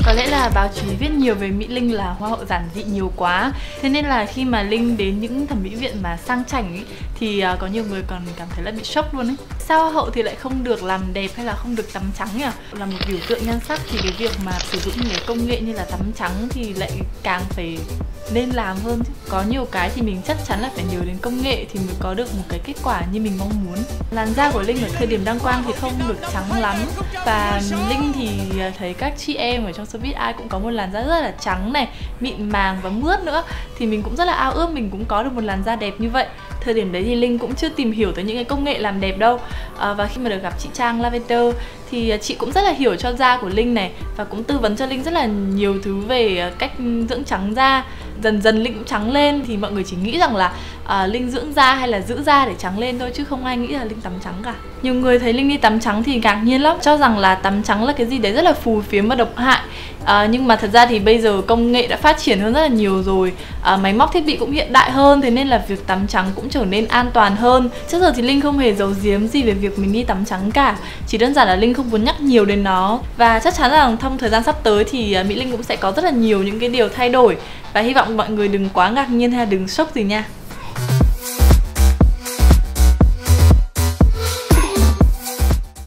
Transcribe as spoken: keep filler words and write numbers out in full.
Có lẽ là báo chí viết nhiều về Mỹ Linh là hoa hậu giản dị nhiều quá. Thế nên là khi mà Linh đến những thẩm mỹ viện mà sang chảnh ấy, thì uh, có nhiều người còn cảm thấy là bị sốc luôn ấy. Sao hoa hậu thì lại không được làm đẹp hay là không được tắm trắng nhỉ? Là một biểu tượng nhan sắc thì cái việc mà sử dụng nhiều công nghệ như là tắm trắng thì lại càng phải nên làm hơn chứ. Có nhiều cái thì mình chắc chắn là phải nhờ đến công nghệ thì mới có được một cái kết quả như mình mong muốn. Làn da của Linh ở thời điểm đăng quang thì không được trắng lắm. Và Linh thì thấy các chị em ở trong showbiz ai cũng có một làn da rất là trắng này, mịn màng và mướt nữa. Thì mình cũng rất là ao ước mình cũng có được một làn da đẹp như vậy. Thời điểm đấy thì Linh cũng chưa tìm hiểu tới những cái công nghệ làm đẹp đâu. à, Và khi mà được gặp chị Trang Lavender thì chị cũng rất là hiểu cho da của Linh này, và cũng tư vấn cho Linh rất là nhiều thứ về cách dưỡng trắng da. Dần dần Linh cũng trắng lên, thì mọi người chỉ nghĩ rằng là à, Linh dưỡng da hay là giữ da để trắng lên thôi, chứ không ai nghĩ là Linh tắm trắng cả. Nhiều người thấy Linh đi tắm trắng thì ngạc nhiên lắm, cho rằng là tắm trắng là cái gì đấy rất là phù phiếm và độc hại. à, Nhưng mà thật ra thì bây giờ công nghệ đã phát triển hơn rất là nhiều rồi, à, máy móc thiết bị cũng hiện đại hơn, thế nên là việc tắm trắng cũng trở nên an toàn hơn. Trước giờ thì Linh không hề giấu giếm gì về việc mình đi tắm trắng cả, chỉ đơn giản là Linh không muốn nhắc nhiều đến nó. Và chắc chắn rằng trong thời gian sắp tới thì Mỹ Linh cũng sẽ có rất là nhiều những cái điều thay đổi, và hy vọng mọi người đừng quá ngạc nhiên hay là đừng sốc gì nha.